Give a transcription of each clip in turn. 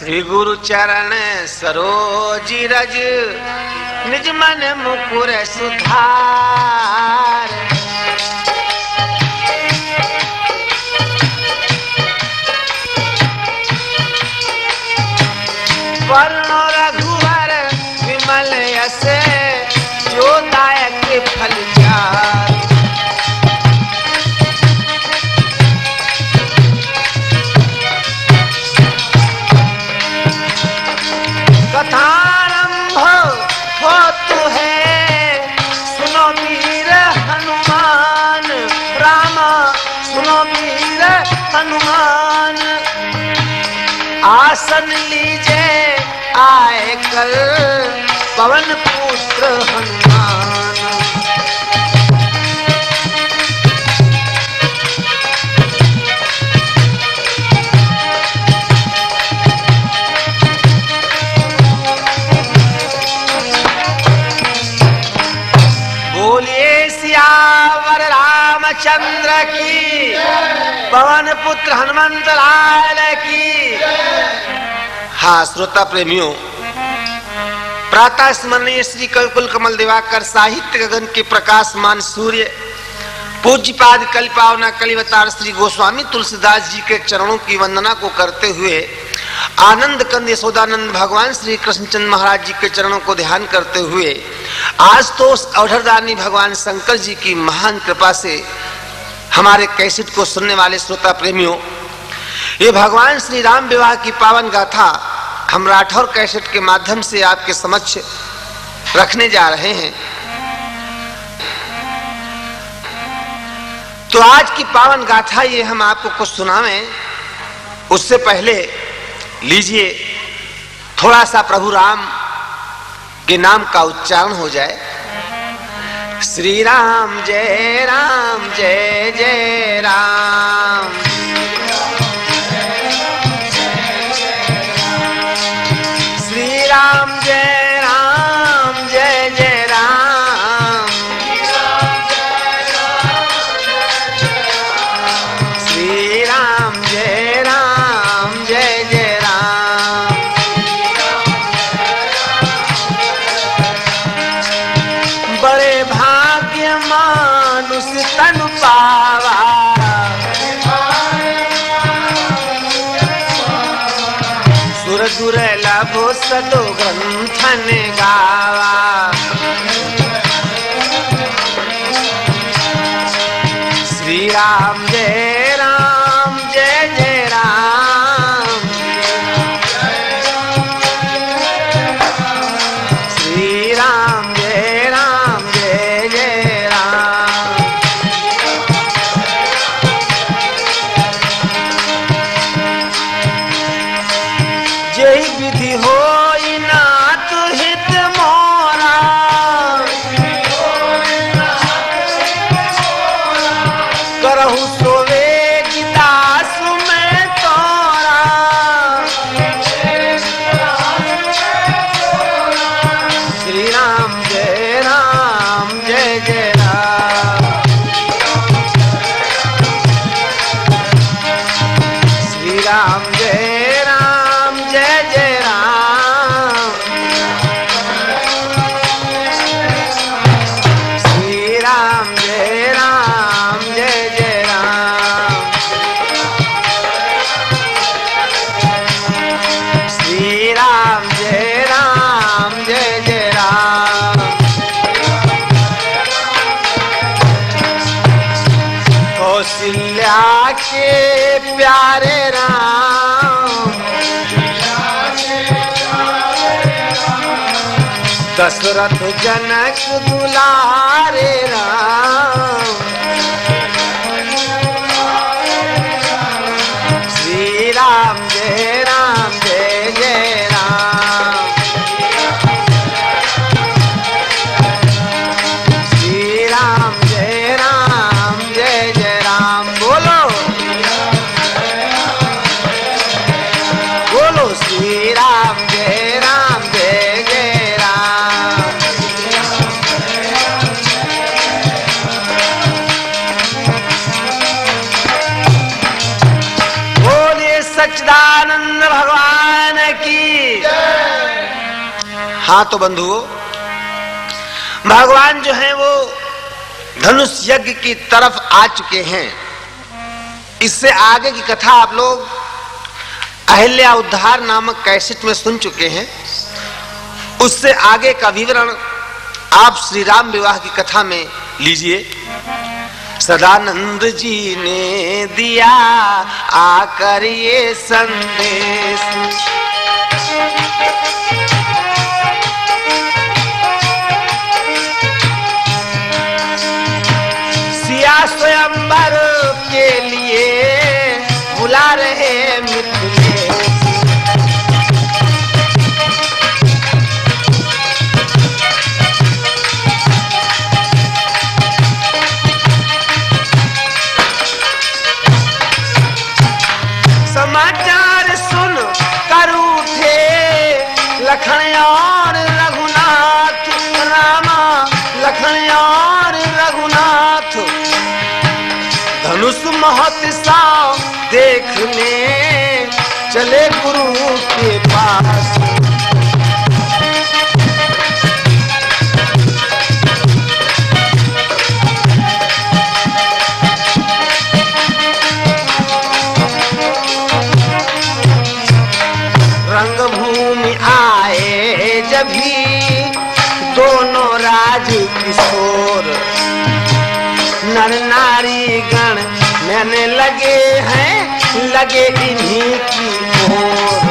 श्री गुरु चरण सरोज रज निज मन मुकुर सुधार। वर्ण रघुवर विमल यश जो दायक फल चार। कथारंभ होतु है सुनो वीर हनुमान राम, सुनो वीर हनुमान। आसन लीजे आए कल पवन पुत्र हनुमान। बोलिए सियावर रामचंद्र की, पवन पुत्र हनुमंत लाल की। हाँ श्रोता प्रेमियों, प्रातः स्मरणीय श्री कविकुल कमल दिवाकर साहित्य गगन के प्रकाशमान सूर्य पूज्यपाद कलिपावना कलिवतार श्री गोस्वामी तुलसीदास जी के चरणों की वंदना को करते हुए, आनंद कंद यशोदानंद भगवान श्री कृष्णचंद्र महाराज जी के चरणों को ध्यान करते हुए, आज तो अवधरदानी भगवान शंकर जी की महान कृपा से हमारे कैसेट को सुनने वाले श्रोता प्रेमियों, ये भगवान श्री राम विवाह की पावन गाथा हम राठौर कैसेट के माध्यम से आपके समक्ष रखने जा रहे हैं। तो आज की पावन गाथा ये हम आपको कुछ सुनावें, उससे पहले लीजिए थोड़ा सा प्रभु राम के नाम का उच्चारण हो जाए। श्री राम जय जय राम। श्री राम जय जय राम। श्री राम जय जय राम। बड़े भाग्य मानुष तन पावा, सुर दुर्लभ सदो ग्रंथन गावा। श्री राम जय जय राम। श्री राम जय जय राम। जय विधि होई नाथ हित मोरा, करहु सोवे दास में तोरा। श्री राम जय जय राम। श्री राम जय जय राम। श्री राम जय जय राम। श्री राम जय जय राम। कौशल्या के प्यारे राम, दशरथ जनक दुलारे राम। श्री राम जय जय राम। श्री राम जय जय राम। बोलो श्री राम जय जय राम। हाँ तो बंधुओं, भगवान जो है वो धनुष यज्ञ की तरफ आ चुके हैं। इससे आगे की कथा आप लोग अहिल्या उद्धार नामक कैसेट में सुन चुके हैं। उससे आगे का विवरण आप श्री राम विवाह की कथा में लीजिए। सदानंद जी ने दिया आकर ये संदेश, सिया स्वयंवर के लिए बुला रहे मिथिलेश। समाचार सुन कर उठे लखन और रघुनाथ, रामा लखन और रघुनाथ। धनुष महोत्सव देखने चले गुरु के पास। रंगभूमि आए जब भी दोनों राज किशोर, नर नारी गण मैंने लगे हैं, लगे इन्हीं की ओर।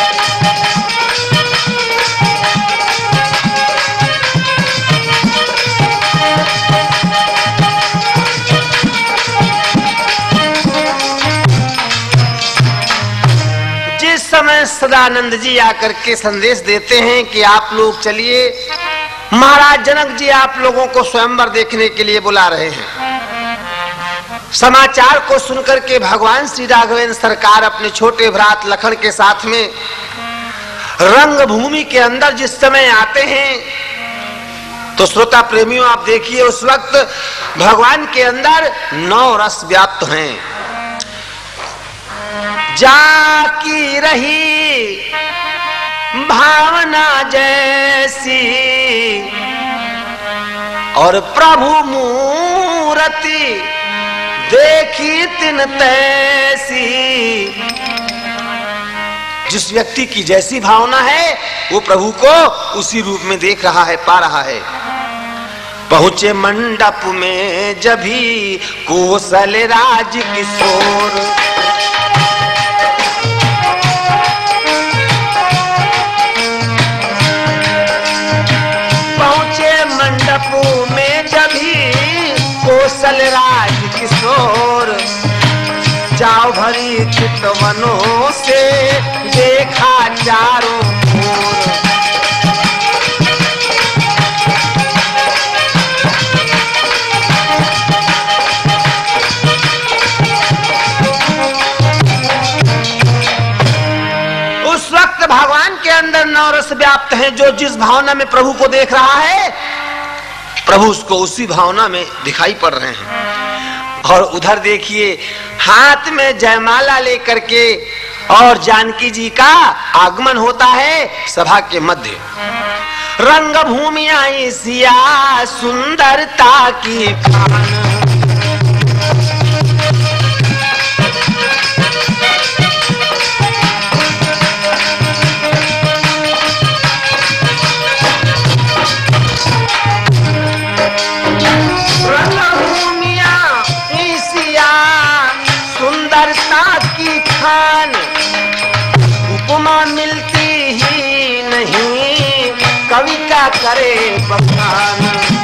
जिस समय सदानंद जी आकर के संदेश देते हैं कि आप लोग चलिए, महाराज जनक जी आप लोगों को स्वयंवर देखने के लिए बुला रहे हैं। समाचार को सुनकर के भगवान श्री राघवेंद्र सरकार अपने छोटे भ्रात लखन के साथ में रंगभूमि के अंदर जिस समय आते हैं तो श्रोता प्रेमियों आप देखिए, उस वक्त भगवान के अंदर 9 रस व्याप्त हैं। जाकी रही भावना जैसी और प्रभु मूर्ति देखी तिन तैसी। जिस व्यक्ति की जैसी भावना है वो प्रभु को उसी रूप में देख रहा है, पा रहा है। पहुंचे मंडप में जभी कौशल राज किशोर, में जभी कौशल राज किशोर। जाओ भरी चितवनों से देखा चारों ओर। उस वक्त भगवान के अंदर 9 रस व्याप्त हैं। जो जिस भावना में प्रभु को देख रहा है, प्रभु उसको उसी भावना में दिखाई पड़ रहे हैं। और उधर देखिए, हाथ में जयमाला लेकर के और जानकी जी का आगमन होता है सभा के मध्य। रंगभूमि आई सिया सुंदरता की खान, उपमा मिलती ही नहीं कवि का करे बखान।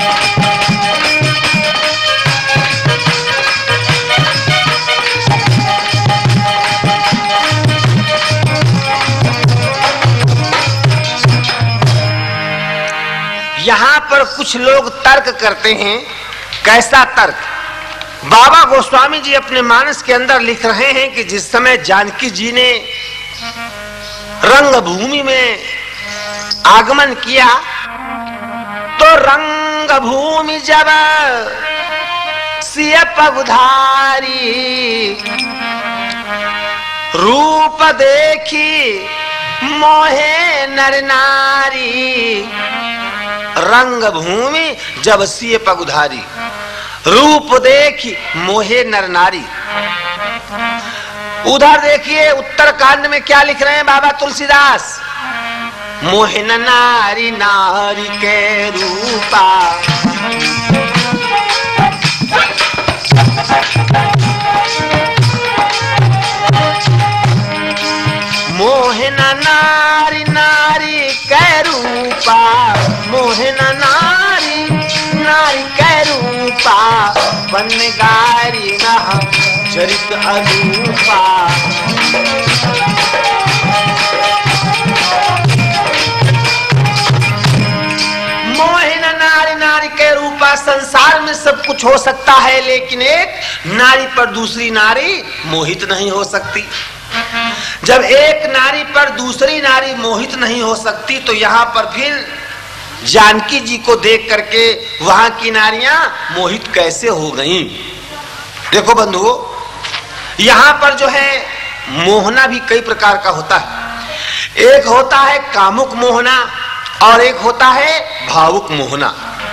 यहाँ पर कुछ लोग तर्क करते हैं। कैसा तर्क? बाबा गोस्वामी जी अपने मानस के अंदर लिख रहे हैं कि जिस समय जानकी जी ने रंगभूमि में आगमन किया तो रंगभूमि जब सिय पगधारी रूप देखी मोहे नर नारी, रंग भूमि जब सिय पगुधारी, रूप देखी मोहे नर नारी। उधर देखिए उत्तर कांड में क्या लिख रहे हैं बाबा तुलसीदास, मोहिन नारी नारी के रूपा, मोहिन नारी नारी के रूपा, मोहिन नारी नारी के रूपा, बन गारी नहा चरित अनूपा। मोहिन नारी नारी के रूपा, संसार में सब कुछ हो सकता है लेकिन एक नारी पर दूसरी नारी मोहित नहीं हो सकती। जब एक नारी पर दूसरी नारी मोहित नहीं हो सकती तो यहाँ पर फिर जानकी जी को देख करके वहां की नारियां मोहित कैसे हो गईं? देखो बंधुओं, यहाँ पर जो है मोहना भी कई प्रकार का होता है। एक होता है कामुक मोहना और एक होता है भावुक मोहना।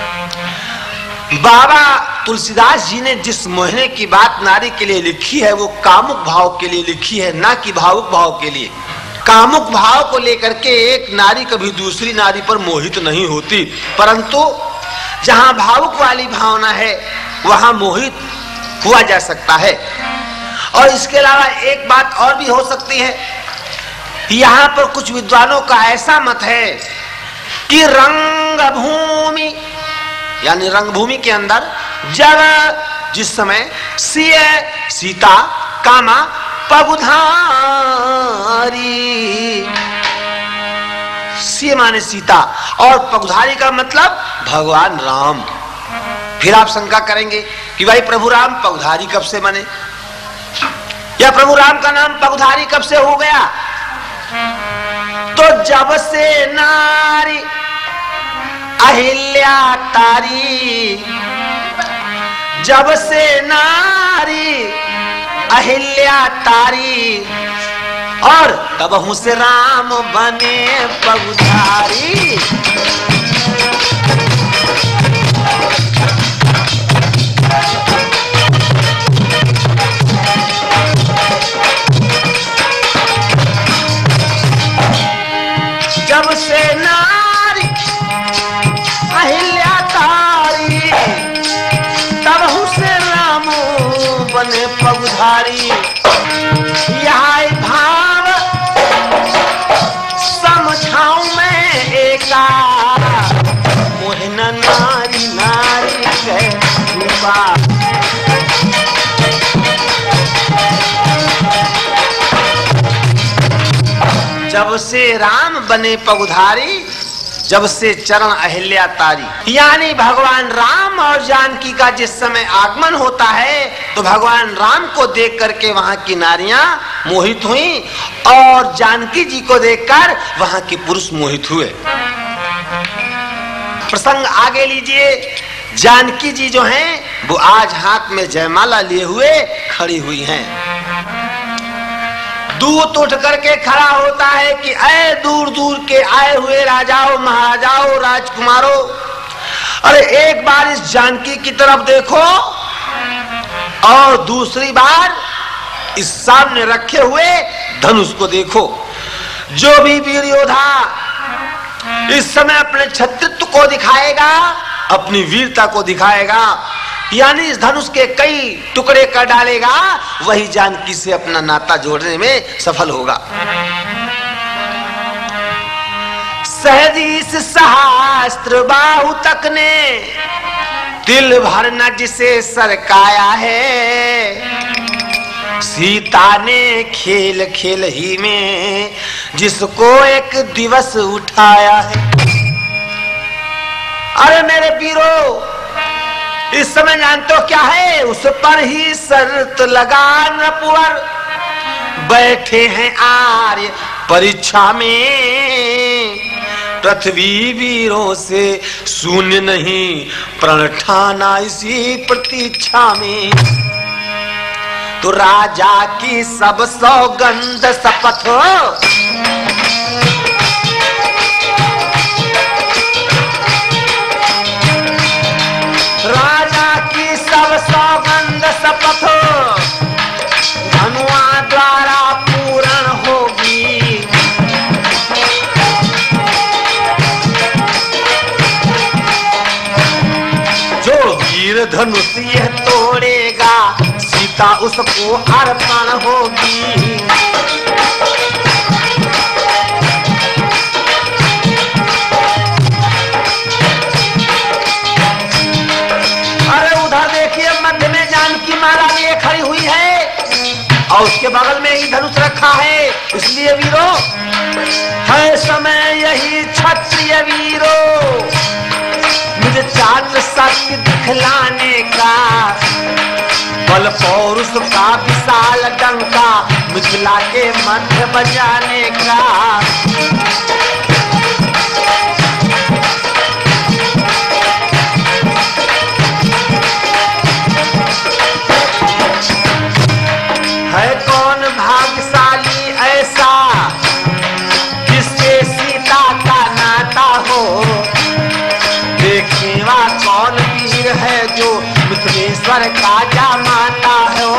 बाबा तुलसीदास जी ने जिस मोहने की बात नारी के लिए लिखी है वो कामुक भाव के लिए लिखी है, ना कि भावुक भाव के लिए। कामुक भाव को लेकर के एक नारी कभी दूसरी नारी पर मोहित नहीं होती, परंतु जहां भावुक वाली भावना है वहां मोहित हुआ जा सकता है। और इसके अलावा एक बात और भी हो सकती है, यहाँ पर कुछ विद्वानों का ऐसा मत है कि रंग भूमि यानी रंगभूमि के अंदर जब जिस समय सिय सीता कामा पगुधारी, सिय माने सीता और पगुधारी का मतलब भगवान राम। फिर आप शंका करेंगे कि भाई प्रभु राम पगुधारी कब से बने, या प्रभु राम का नाम पगुधारी कब से हो गया? तो जब से नारी अहिल्या तारी, जब से नारी अहिल्या तारी, और तब हूं से राम बने पगुधारी। जब से नारी अहिल्या तारी, तब हूं से राम बने पगुधारी। यह भाव समझाऊं मैं एका, मोहन नारी नारी के रूपा। जब से राम बने पगुधारी, जब से चरण अहिल्या तारी, यानी भगवान राम और जानकी का जिस समय आगमन होता है तो भगवान राम को देख करके वहां की नारियां मोहित हुई और जानकी जी को देखकर वहां के पुरुष मोहित हुए। प्रसंग आगे लीजिए। जानकी जी जो हैं वो आज हाथ में जयमाला लिए हुए खड़ी हुई हैं। दूत उठ करके खड़ा होता है कि ऐ दूर दूर के आए हुए राजाओं महाराजाओं राजकुमारों, अरे एक बार इस जानकी की तरफ देखो और दूसरी बार इस सामने रखे हुए धनुष को देखो। जो भी वीर योद्धा इस समय अपने छत्रित्व को दिखाएगा, अपनी वीरता को दिखाएगा, यानी इस धनुष के कई टुकड़े कर डालेगा, वही जानकी से अपना नाता जोड़ने में सफल होगा। सहदीस सहस्त्र बाहु तक ने तिल भर न जिसे सरकाया है, सीता ने खेल खेल ही में जिसको एक दिवस उठाया है। अरे मेरे वीरों, इस समय जानते हो क्या है? उस पर ही शर्त लगा नपुवर, बैठे हैं आर्य परीक्षा में, पृथ्वी वीरों से शून्य नहीं प्रण ठाना इसी प्रतीक्षा में। तो राजा की सब सौगंध शपथ धनुष ये तोड़ेगा, सीता उसको अर्पण होगी। अरे उधर देखिए मध्य में जानकी महारानी खड़ी हुई है और उसके बगल में ही धनुष रखा है। इसलिए वीरो है समय यही क्षत्रिय वीरो, मुझे चांद सत्य दिखलाने का, बल पौरुष का विशाल डंका मिथिला के मध्य बजाने का। है कौन भाग्यशाली ऐसा जिससे सीता का नाता हो, देखेवा कौन वीर है जो मिथिलेश्वर का जामाता हो।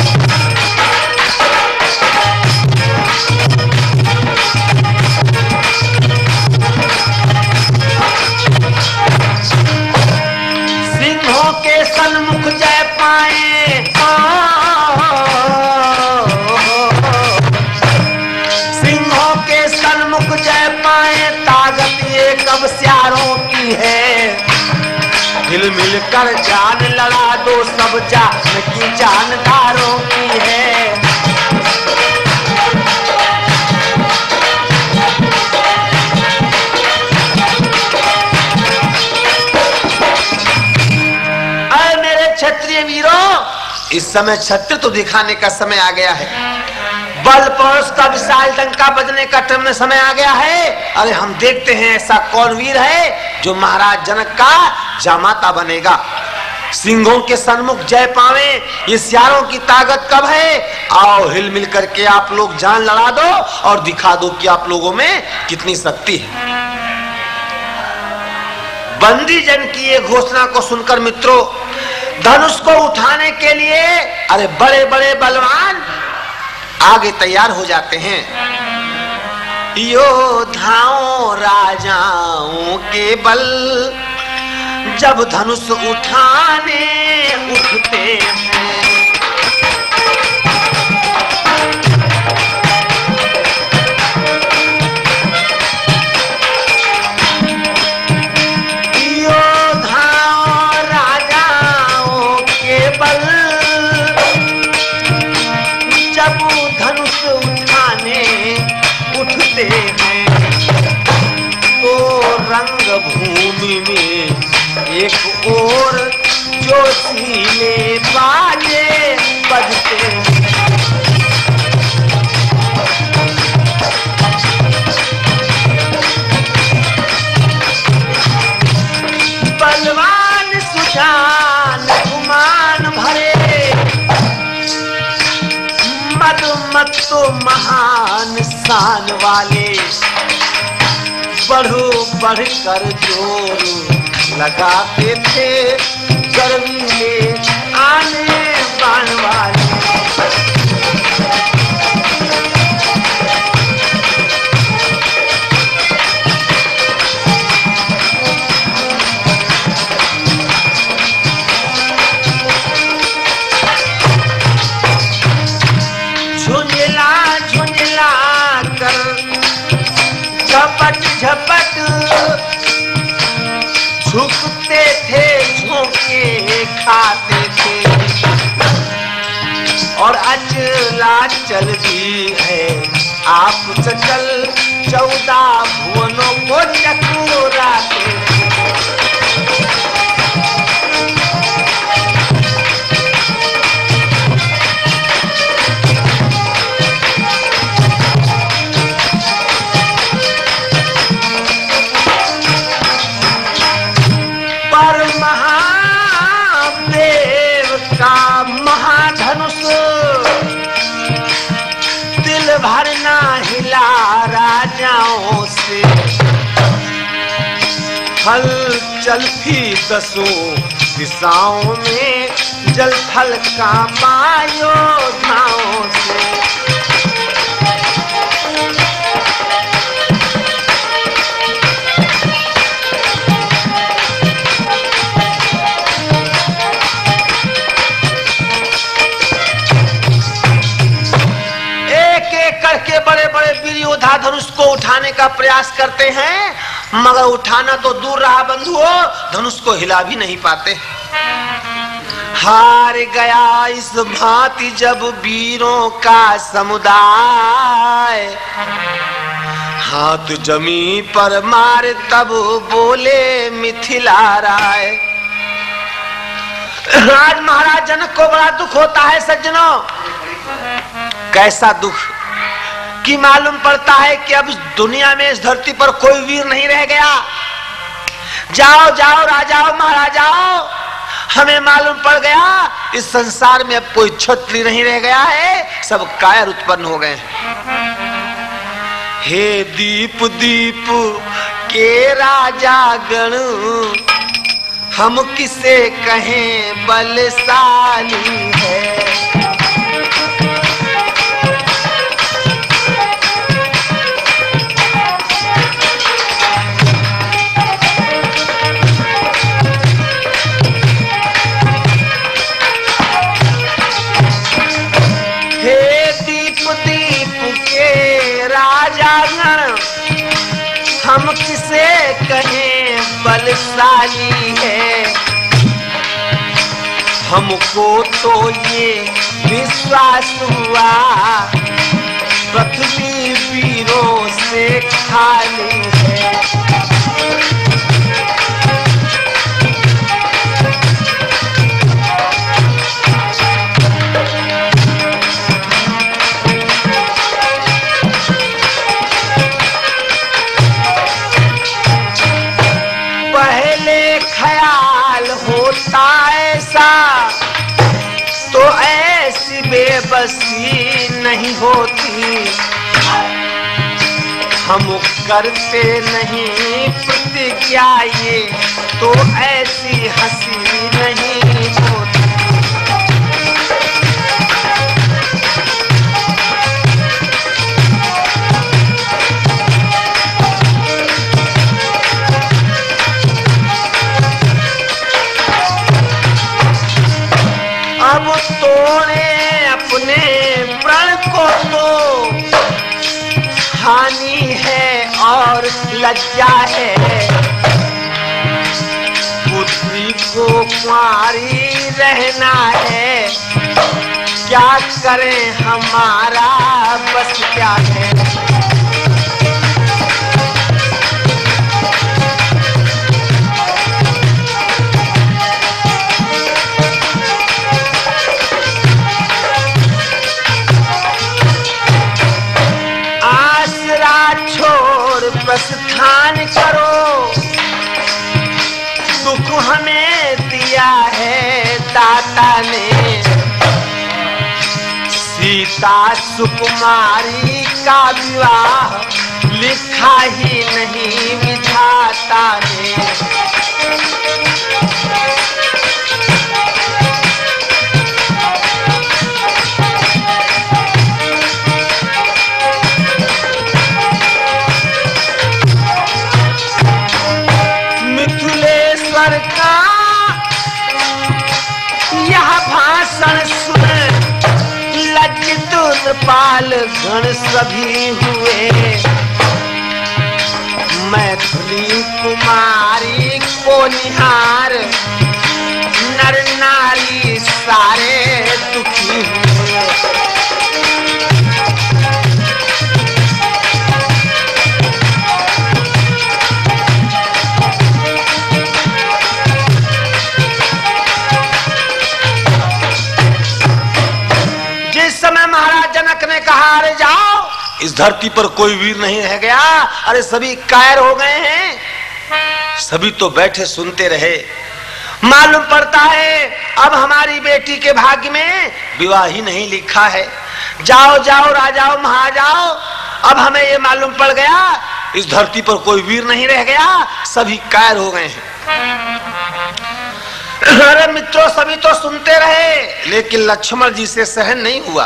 सिंहों के सन्मुख जय पाए, सिंहों के सन्मुख जय पाए, ताकत ये कब स्यारों की है। हिल मिल कर जान लड़ा दो, सब जान की जानदारों की है। अरे मेरे क्षत्रिय वीरों, इस समय छत्र तो दिखाने का समय आ गया है, बल पौरुष का विशाल डंका बजने का समय आ गया है। अरे हम देखते हैं ऐसा कौन वीर है जो महाराज जनक का जामाता बनेगा। सिंहों के सन्मुख जय पावे, ये सियारों की ताकत कब है। आओ हिल मिल करके आप लोग जान लड़ा दो और दिखा दो कि आप लोगों में कितनी शक्ति है। बंदी जन की ये घोषणा को सुनकर मित्रों, धनुष को उठाने के लिए अरे बड़े बड़े बलवान आगे तैयार हो जाते हैं। योद्धाओं राजाओं के बल जब धनुष उठाने उठते हैं, योद्धाओं राजाओं के बल जब धनुष उठाने उठते हैं, तो रंग भूमि में एक और जोशीले बाजे बजते हैं। बलवान सुजान गुमान भरे, मद मत तो महान शान वाले, बढ़ो बढ़कर जोर लगाते थे गर्वीले आने बाण वाले। झुंझला झुंझला कर झपट झपट झुकते थे, झोंके खाते थे, और अचला चल भी है आप सकल 14 भुवनों को चकोराते थे। महाधनुष दिल भरना हिला राजाओं से, हल चल थी 10 दिशाओं में, जल थल कांपा योद्धाओं से। उठाने का प्रयास करते हैं, मगर उठाना तो दूर रहा बंधुओं, धनुष को हिला भी नहीं पाते। हार गया इस भांति जब वीरों का समुदाय, हाथ जमी पर मार तब बोले मिथिला राय। आज महाराज जनक को बड़ा दुख होता है सज्जनों। कैसा दुख कि मालूम पड़ता है कि अब दुनिया में इस धरती पर कोई वीर नहीं रह गया। जाओ जाओ राजाओ महाराजाओ, हमें मालूम पड़ गया इस संसार में अब कोई क्षत्रिय नहीं रह गया है, सब कायर उत्पन्न हो गए। हे दीप दीप के राजा गण, हम किसे कहें बलशाली है। हम किसे कहें बलशाली है, हमको तो ये विश्वास हुआ पृथ्वी वीरों से खाली है। ऐसा तो ऐसी बेबसी नहीं होती, हम करते नहीं प्रतिज्ञा ये तो ऐसी हंसी नहीं होती। अब तोड़े अपने प्रण को तो हानि है और लज्जा है, पुत्री को कुंवारी रहना है, क्या करें हमारा बस क्या है। प्रस्थान करो, दुख हमें दिया है दाता ने, सीता सुकुमारी का विवाह लिखा ही नहीं विधाता ने। पाल गण सभी हुए, मैथिली कुमारी को निहार नर नारी सारे दुखी हुए। महाराज जनक ने कहा अरे जाओ, इस धरती पर कोई वीर नहीं रह गया, अरे सभी कायर हो गए हैं। सभी तो बैठे सुनते रहे। मालूम पड़ता है अब हमारी बेटी के भाग्य में विवाह ही नहीं लिखा है। जाओ जाओ राजाओ महाराजाओ, अब हमें ये मालूम पड़ गया इस धरती पर कोई वीर नहीं रह गया, सभी कायर हो गए हैं। अरे मित्रों सभी तो सुनते रहे, लेकिन लक्ष्मण जी से सहन नहीं हुआ।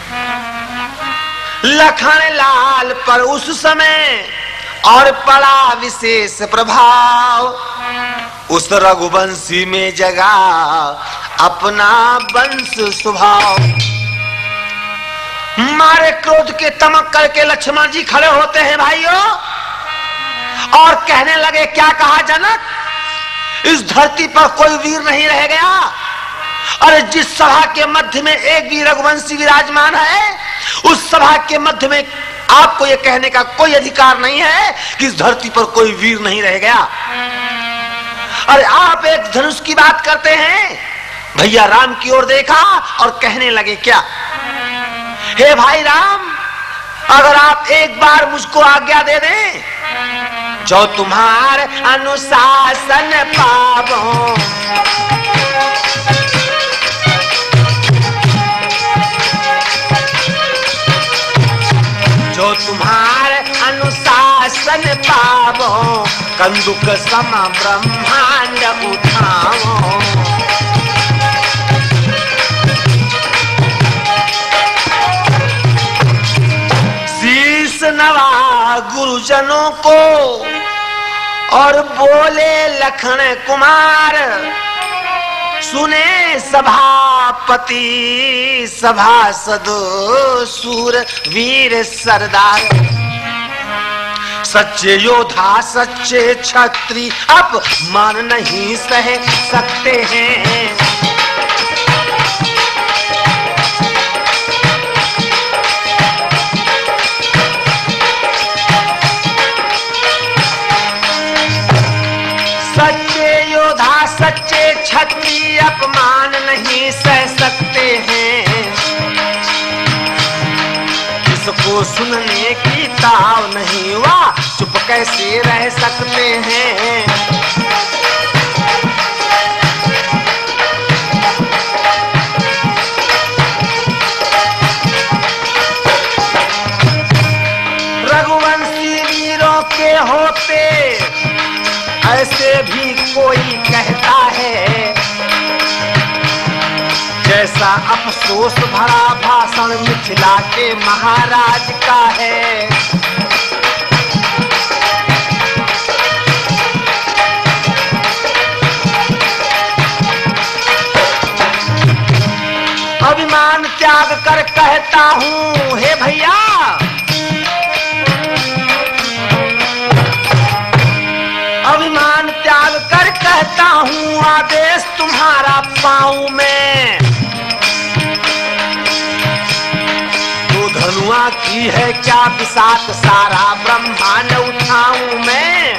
लखन लाल पर उस समय और पड़ा विशेष प्रभाव, उस रघुवंशी में जगा अपना वंश स्वभाव। मारे क्रोध के तमक करके लक्ष्मण जी खड़े होते हैं भाइयों, और कहने लगे, क्या कहा जनक, इस धरती पर कोई वीर नहीं रह गया। अरे जिस सभा के मध्य में एक भी रघुवंशी विराजमान है, उस सभा के मध्य में आपको यह कहने का कोई अधिकार नहीं है कि इस धरती पर कोई वीर नहीं रह गया। अरे आप एक धनुष की बात करते हैं। भैया राम की ओर देखा और कहने लगे, क्या हे भाई राम, अगर आप एक बार मुझको आज्ञा दे दें, जो तुम्हारे अनुशासन पावो, जो तुम्हारे अनुशासन पावो, कंदुक सम ब्रह्मांड उठाओ। शीश नवा गुरुजनों को और बोले लखन कुमार, सुने सभापति सभासद सूर वीर सरदार। सच्चे योद्धा सच्चे क्षत्रिय अपमान नहीं सह सकते हैं। सच्चे क्षत्रिय अपमान नहीं सह सकते हैं। इसको सुनने की ताव नहीं हुआ, चुप कैसे रह सकते हैं। रघुवंशी वीरों के होते ऐसे भी कोई कहता है, जैसा अफसोस भरा भाषण मिथिला के महाराज का है। अभिमान त्याग कर कहता हूँ, हे भैया, अभिमान त्याग कर कहता हूँ, आदेश तुम्हारा पाऊं मैं। तो धनुआ की है क्या बिसात, सारा ब्रह्मांड उठाऊं मैं।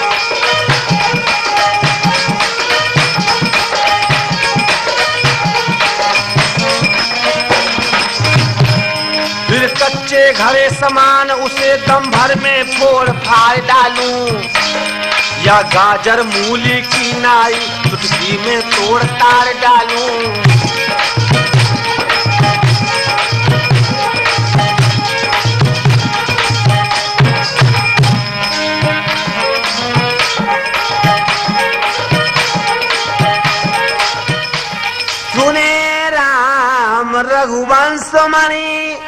फिर कच्चे घरे समान उसे दम भर में फोड़ फाड़ डालूं, या गाजर मूली की नाई चुटकी में तोड़ ताड़ डालूं। सुने राम रघुवंश मणि,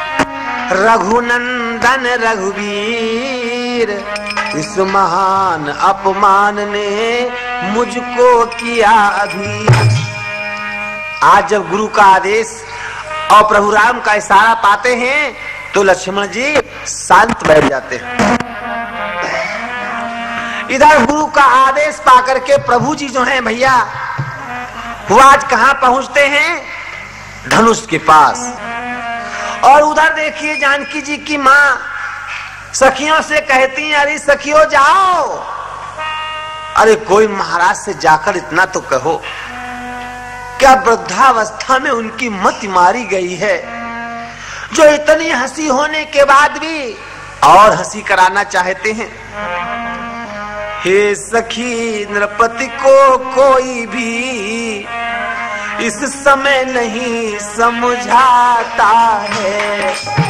रघुनंदन रघुवीर, इस महान अपमान ने मुझको किया अभी। आज जब गुरु का आदेश और प्रभु राम का इशारा पाते हैं तो लक्ष्मण जी शांत बैठ जाते हैं। इधर गुरु का आदेश पाकर के प्रभु जी जो हैं भैया, वो आज कहां पहुंचते हैं? धनुष के पास। और उधर देखिए जानकी जी की मां सखियों से कहती हैं, अरे सखियों जाओ, अरे कोई महाराज से जाकर इतना तो कहो, क्या वृद्धावस्था में उनकी मत मारी गई है, जो इतनी हंसी होने के बाद भी और हंसी कराना चाहते हैं। हे सखी, नृपति को कोई भी इस समय नहीं समझाता है।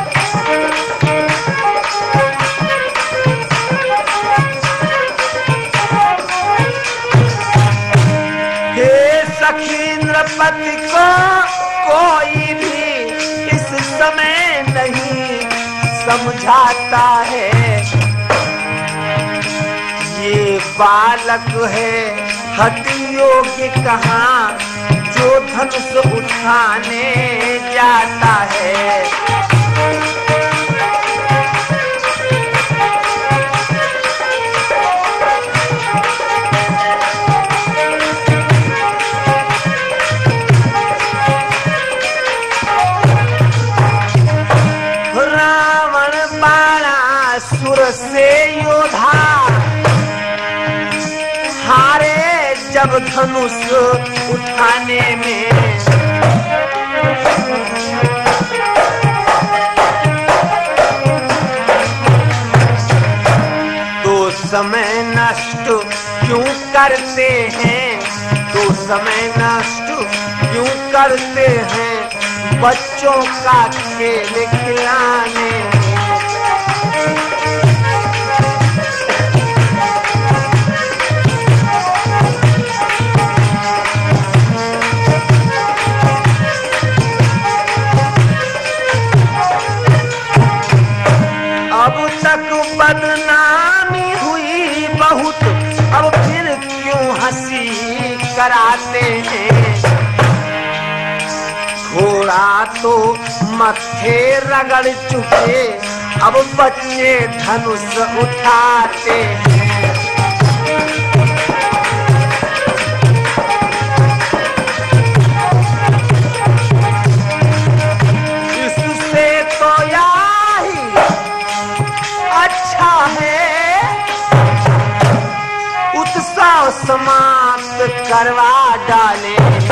सखी नृपति को कोई भी इस समय नहीं समझाता है। ये बालक है हठ योग्य कहाँ जो धनुष उठाने जाता है, से योधा हारे जब धनुष उठाने में, तो समय नष्ट क्यों करते हैं, तो समय नष्ट क्यों करते हैं बच्चों का खेल खिलाने। अब तक बदनामी हुई बहुत, अब फिर क्यों हंसी कराते हैं। घोड़ा तो मत्थे रगड़ चुके, अब बच्चे धनुष उठाते हैं। इससे तो यही अच्छा है उत्सव समाप्त करवा डाले,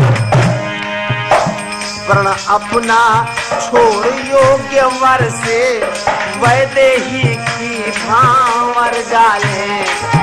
वर्ण अपना छोड़ योग्य वर से वैदेही की भांवर डाले।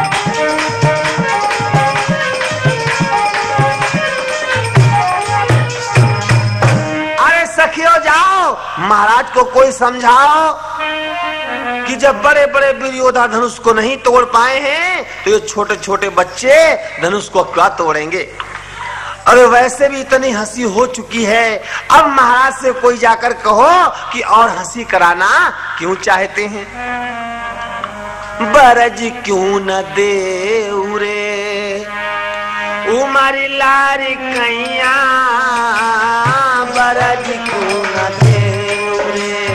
अरे सखियो जाओ, महाराज को कोई समझाओ कि जब बड़े बड़े वीर योद्धा धनुष को नहीं तोड़ पाए हैं तो ये छोटे छोटे बच्चे धनुष को क्या तोड़ेंगे। अरे वैसे भी इतनी हंसी हो चुकी है, अब महाराज से कोई जाकर कहो कि और हंसी कराना क्यों चाहते हैं। बरज क्यों न दे उरे उमारी लारी कैया, बरज क्यों न दे उरे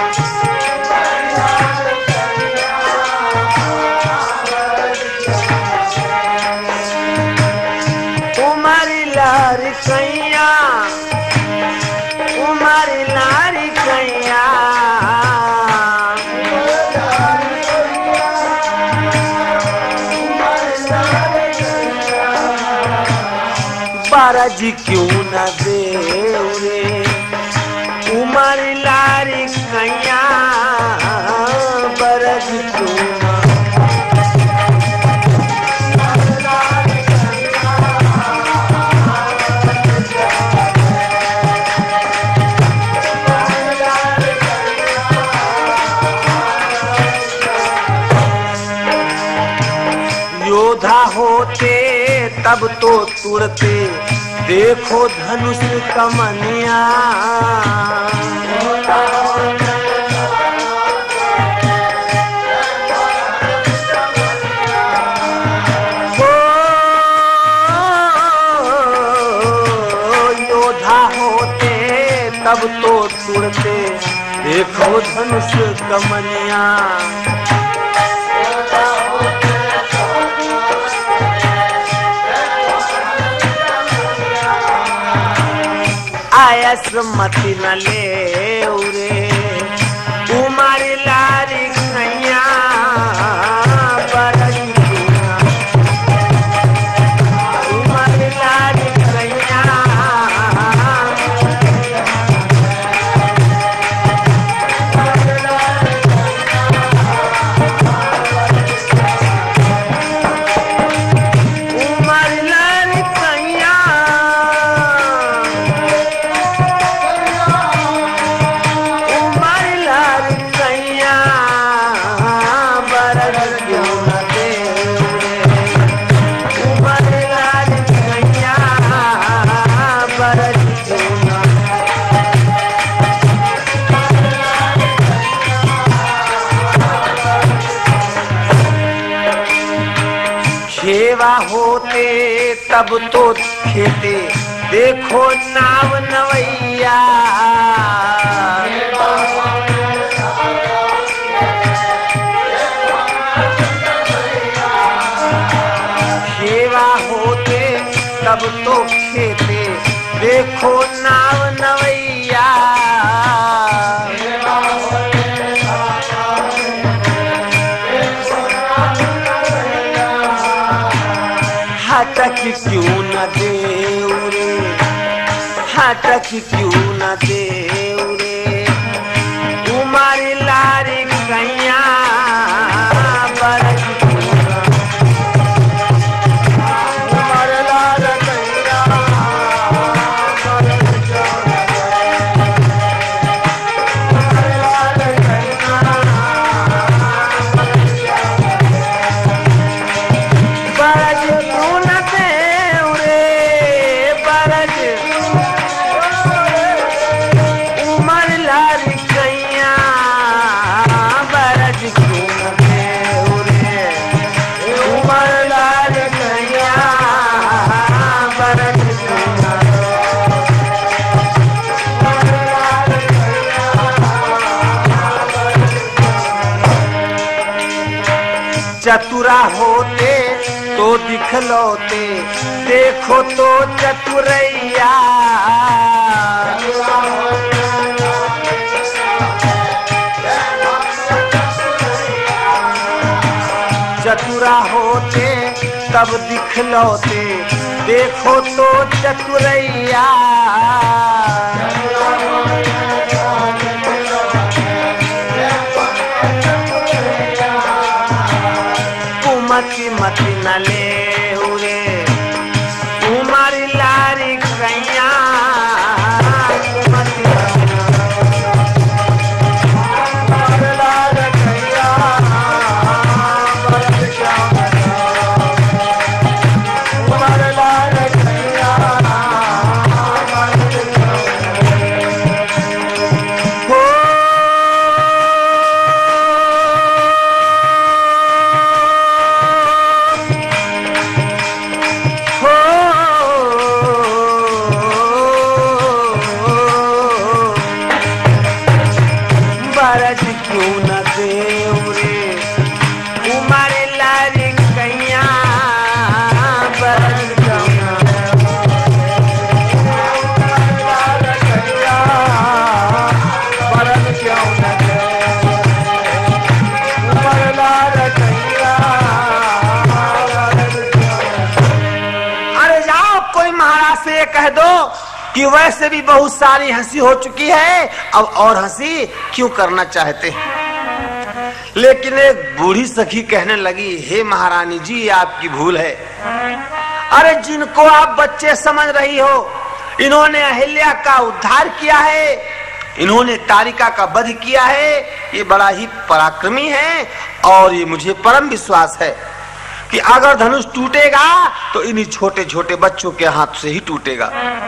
उमारी लारी कैया, उमारी लारी कैया। बरज क्यों न दे रे उमारी लारी कैया, बरज क्यों न। योद्धा होते तब तो तुरते देखो धनुष कमनिया। योद्धा होते तब तो तुरते देखो धनुष कमनिया। आयस मती न ले उरे उमारी लारी कैया, बरज क्यों न उमारी लारी कैया। उमारी लारी कैया खेवा होते तब तो खेते देखो नाव नवैया। खेवा होते तब तो खेते देखो नाव नवैया। हटक क्यों न देऊ रे, हटक क्यों न देऊ रे, तुम्हारी लारी कैया बरस चतुरा होते तो दिखलौते देखो तो चतुरैया। चतुरा होते तब दिखलौते देखो तो चतुरैया। मती मती न ले उरे तुम्हारी लारी कैया। मती कह दो कि वैसे भी बहुत सारी हंसी हो चुकी है, अब और हंसी क्यों करना चाहते हैं। लेकिन एक बूढ़ी सखी कहने लगी, हे महारानी जी आपकी भूल है। अरे जिनको आप बच्चे समझ रही हो, इन्होंने अहिल्या का उद्धार किया है, इन्होंने तारिका का वध किया है, ये बड़ा ही पराक्रमी है और ये मुझे परम विश्वास है कि अगर धनुष टूटेगा तो इन्हीं छोटे छोटे बच्चों के हाथ से ही टूटेगा।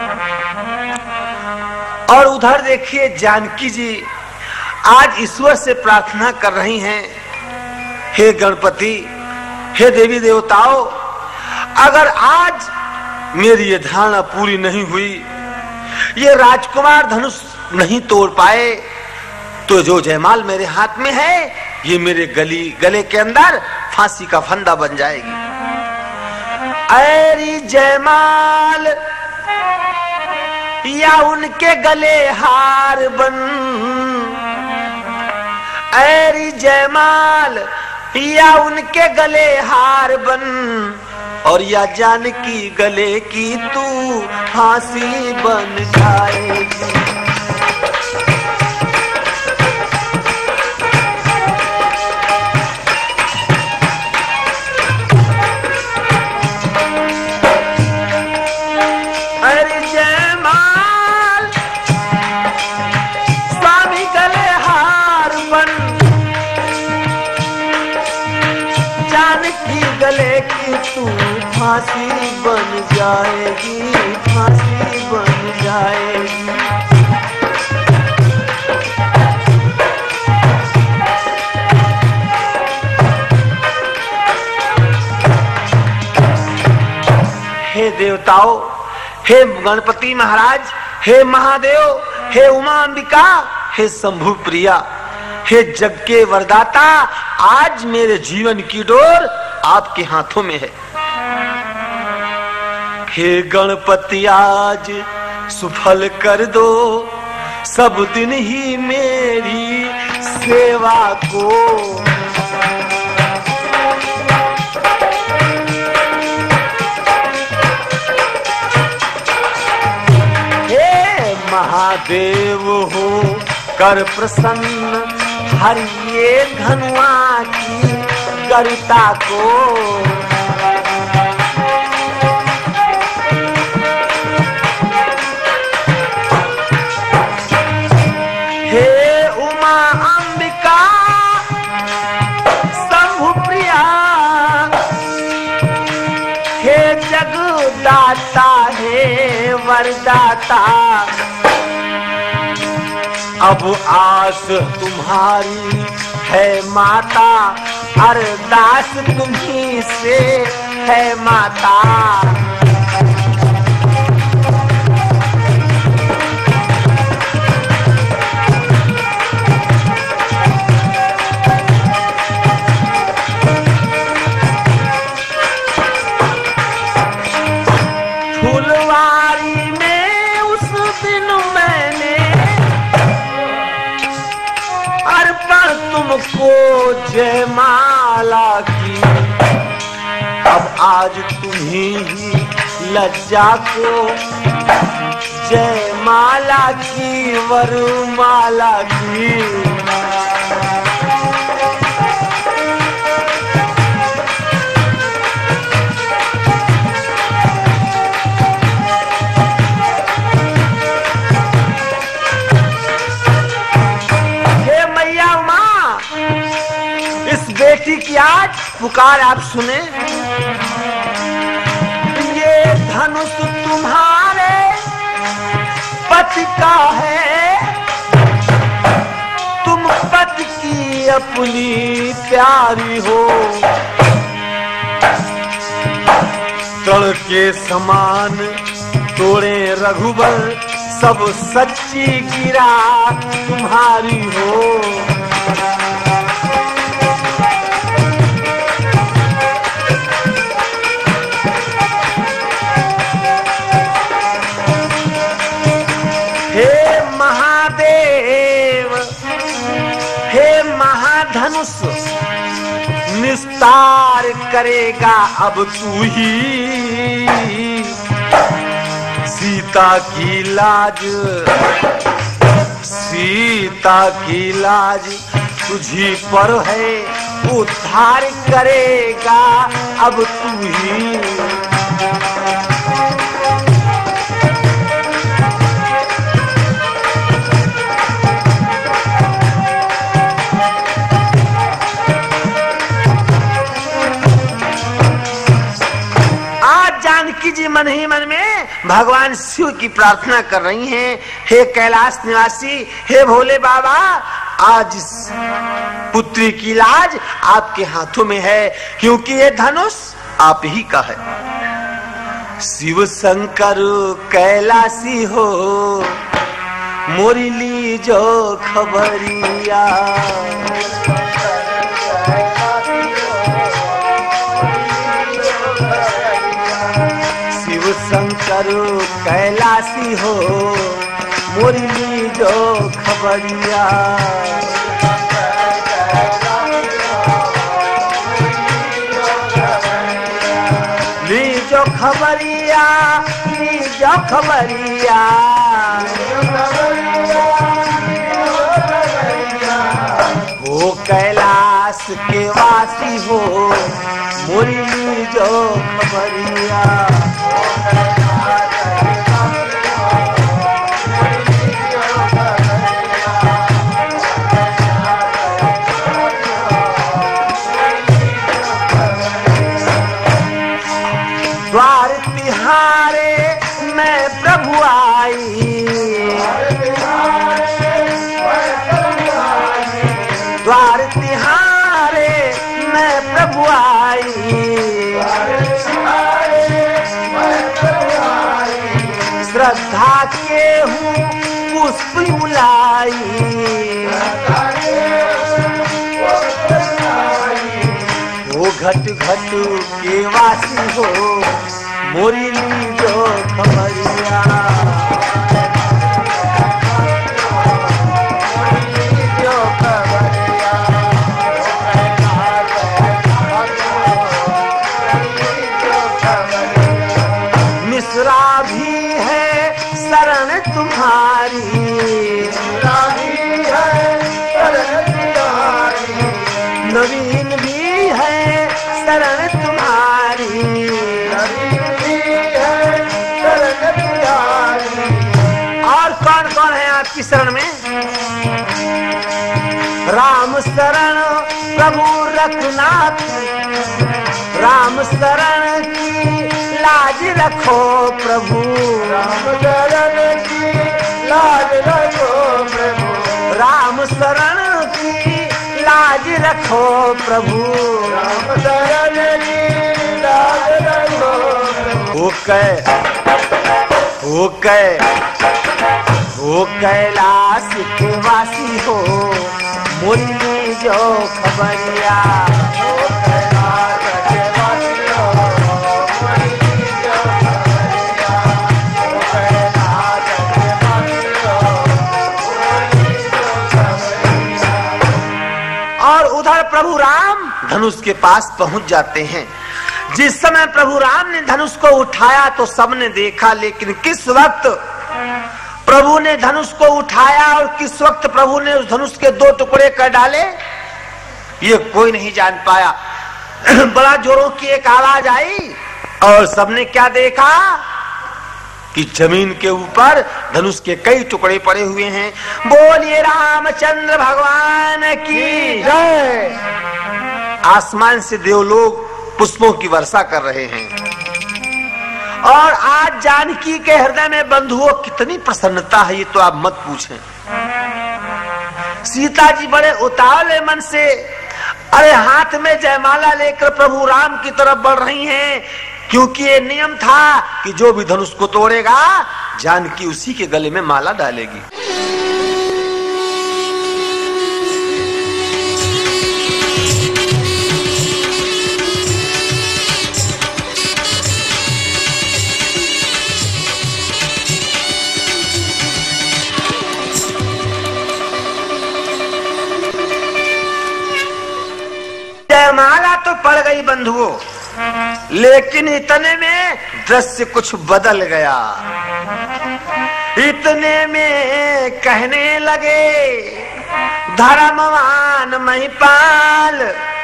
और उधर देखिए जानकी जी आज ईश्वर से प्रार्थना कर रही हैं, हे गणपति, हे देवी देवताओं, अगर आज मेरी ये धारणा पूरी नहीं हुई, ये राजकुमार धनुष नहीं तोड़ पाए, तो जो जयमाल मेरे हाथ में है ये मेरे गले के अंदर फांसी का फंदा बन जाएगी। ऐरी जयमाल या उनके गले हार बन, ऐरी जयमाल या उनके गले हार बन, और या जानकी गले की तू फांसी बन जाएगी। गले की तू फांसी बन जाएगी, फांसी बन जाएगी। देवताओं, हे गणपति महाराज, हे महादेव, हे उमा अंबिका, हे शंभु प्रिया, हे जग के वरदाता, आज मेरे जीवन की डोर आपके हाथों में है। हे गणपति आज सुफल कर दो सब दिन ही मेरी सेवा को। हे महादेव हो कर प्रसन्न, हरिये धनुआ की गरिता को। हे उमा अंबिका शंभु प्रिया, हे जगदाता, हे वरदाता, अब आस तुम्हारी है माता, अरदास तुम्ही से है माता। फुलवारी में उस दिन मैंने अर्पण तुमको जयमाला की, अब आज तुम्ही ही लज्जा को जयमाला की, वरमाला की। बेटी की आज पुकार आप सुने, ये धनुष तुम्हारे पति का है, तुम पति की अपनी प्यारी हो। तड़ के समान तोड़े रघुबर, सब सच्ची गिरा तुम्हारी हो। धनुष निस्तार करेगा अब तू ही, सीता की लाज, सीता की लाज तुझी पर है, उद्धार करेगा अब तू ही। जानकी जी मन ही मन में भगवान शिव की प्रार्थना कर रही हैं, हे कैलाश निवासी, हे भोले बाबा, आज पुत्री की लाज आपके हाथों में है, क्योंकि ये धनुष आप ही का है। शिव शंकर कैलाशी हो, मोरी ली जो खबरिया। शंकर कैलाशी हो, मोरी ली जो खबरिया। ली जो खबरिया, ली जो खबरिया, वो कैलाश के वासी हो, मोरी ली जो खबरिया। द्वार तिहारे मैं प्रभु आई, द्वार तिहारे मैं प्रभु आई, श्रद्धा के हूँ पुष्प उलाई, वो घट घट के वासी हो मोरी लीजो खबरिया। मिश्रा भी है शरण तुम्हारी, नवीन भी है शरण तुम्हारी, और कौन कौन है आपकी शरण में? राम शरण प्रभु रघुनाथ, राम शरण की लाज रखो प्रभु, राम शरण की लाज रखो प्रभु, राम शरण की लाज रखो प्रभु, राम शरण की लाज रखो प्रभु। हो कैलाश के वासी हो मोरी जो खबरिया, और उधर प्रभु राम धनुष के पास पहुंच जाते हैं। जिस समय प्रभु राम ने धनुष को उठाया तो सबने देखा, लेकिन किस वक्त प्रभु ने धनुष को उठाया और किस वक्त प्रभु ने उस धनुष के दो टुकड़े कर डाले, ये कोई नहीं जान पाया। बड़ा जोरों की एक आवाज आई और सबने क्या देखा कि जमीन के ऊपर धनुष के कई टुकड़े पड़े हुए हैं। बोलिए रामचंद्र भगवान की जय। आसमान से देवलोग पुष्पों की वर्षा कर रहे हैं और आज जानकी के हृदय में बंधुओं कितनी प्रसन्नता है ये तो आप मत पूछें। सीता जी बड़े उतावले मन से अरे हाथ में जयमाला लेकर प्रभु राम की तरफ बढ़ रही हैं, क्योंकि ये नियम था कि जो भी धनुष को तोड़ेगा जानकी उसी के गले में माला डालेगी। जयमाला तो पड़ गई बंधुओं, लेकिन इतने में दृश्य कुछ बदल गया। इतने में कहने लगे धर्मवान महिपाल,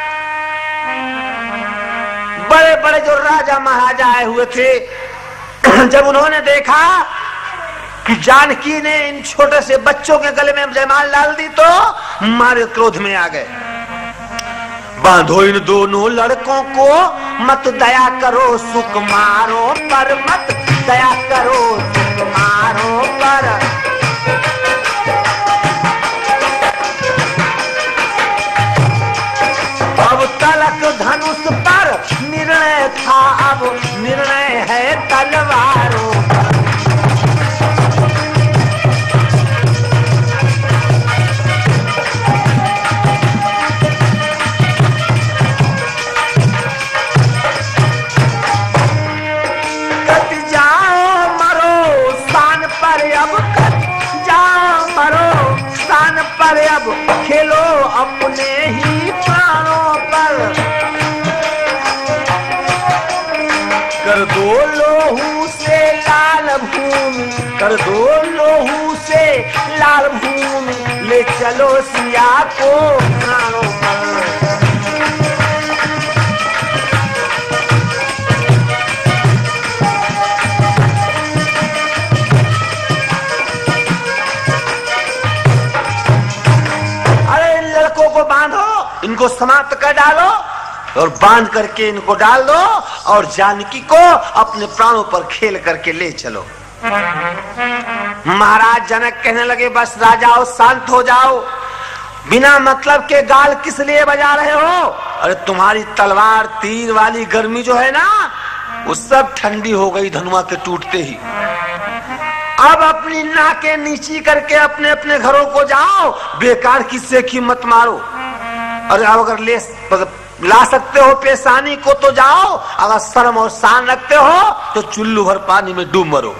बड़े बड़े जो राजा महाराजा आए हुए थे, जब उन्होंने देखा कि जानकी ने इन छोटे से बच्चों के गले में जयमाल डाल दी तो मारे क्रोध में आ गए। बांधो इन दोनों लड़कों को, मत दया करो सुकुमारों पर, मत दया करो सुकुमारों पर। अब तलक धनुष पर निर्णय था, अब निर्णय है तलवारों पर। पर अब खेलो अपने ही प्राणों पर, कर दो लोहू से लाल भूमि, कर दो लोहू से लाल भूमि, ले चलो सिया को प्राणों पर। बांधो, इनको समाप्त कर डालो और बांध करके इनको डाल दो और जानकी को अपने प्राणों पर खेल करके ले चलो। महाराज जनक कहने लगे बस राजाओ शांत हो जाओ, बिना मतलब के गाल किस लिए बजा रहे हो? अरे तुम्हारी तलवार तीर वाली गर्मी जो है ना वो सब ठंडी हो गई धनुआ के टूटते ही। अब अपनी नाकें नीची करके अपने अपने घरों को जाओ, बेकार किससे की मत मारो। और अगर ला सकते हो पेशानी को तो जाओ, अगर शर्म और शान रखते हो तो चुल्लू भर पानी में डूब मरो।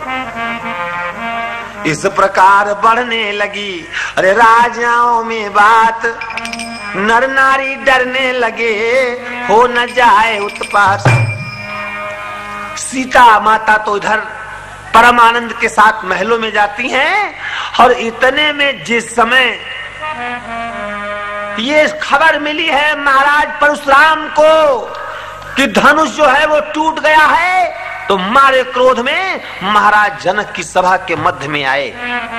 इस प्रकार बढ़ने लगी अरे राजाओं में बात, नर नारी डरने लगे हो न जाए उत्पात। सीता माता तो इधर परमानंद के साथ महलों में जाती हैं, और इतने में जिस समय ये खबर मिली है महाराज परशुराम को कि धनुष जो है वो टूट गया है, तो मारे क्रोध में महाराज जनक की सभा के मध्य में आए।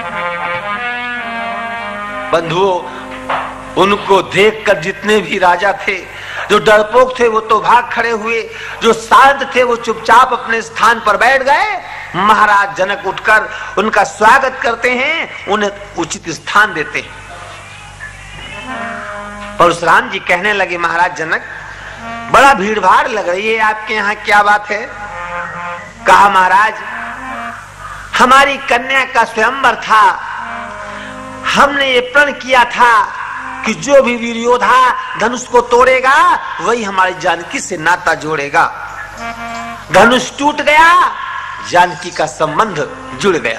बंधुओं, उनको देखकर जितने भी राजा थे, जो डरपोक थे वो तो भाग खड़े हुए, जो शांत थे वो चुपचाप अपने स्थान पर बैठ गए। महाराज जनक उठकर उनका स्वागत करते हैं, उन्हें उचित स्थान देते हैं। परशुराम जी कहने लगे, महाराज जनक बड़ा भीड़ भाड़ लग रही है आपके यहाँ, क्या बात है? कहा, महाराज हमारी कन्या का स्वयंवर था, हमने ये प्रण किया था कि जो भी वीर योद्धा धनुष को तोड़ेगा वही हमारी जानकी से नाता जोड़ेगा। धनुष टूट गया, जानकी का संबंध जुड़ गया।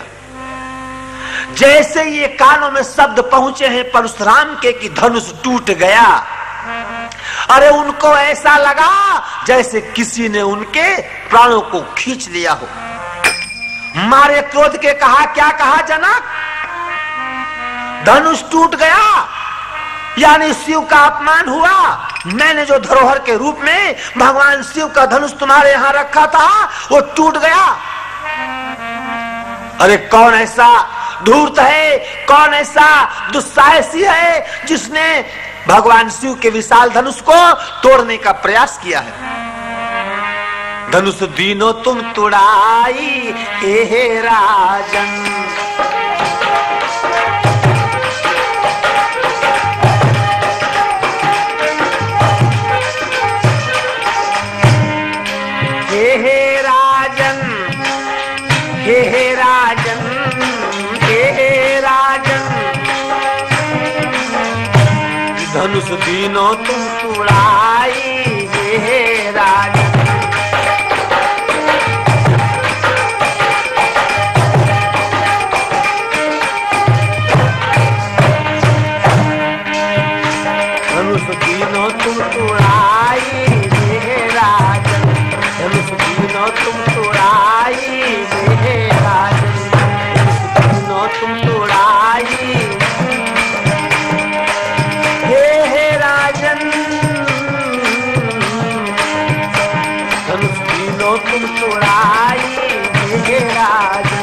जैसे ये कानों में शब्द पहुंचे हैं परशुराम के कि धनुष टूट गया, अरे उनको ऐसा लगा जैसे किसी ने उनके प्राणों को खींच लिया हो। मारे क्रोध के कहा, क्या कहा जनक? धनुष टूट गया यानी शिव का अपमान हुआ। मैंने जो धरोहर के रूप में भगवान शिव का धनुष तुम्हारे यहां रखा था वो टूट गया। अरे कौन ऐसा धूर्त है, कौन ऐसा दुस्साहसी है जिसने भगवान शिव के विशाल धनुष को तोड़ने का प्रयास किया है? धनुष दीनो तुम तोड़ाई हे राजन, हे राजन, हे राजन, हे राजन, धनुष दीनो तुम तोड़ाई हे राजन। धनुष दीनो तुम तोड़ाई हे राजन, धनुष दीनो तुम तोड़ाई हे राजन, धनुष दीनो तुम तोड़ाई हे राजन, धनुष दीनो तुम तोड़ाई हे राजन।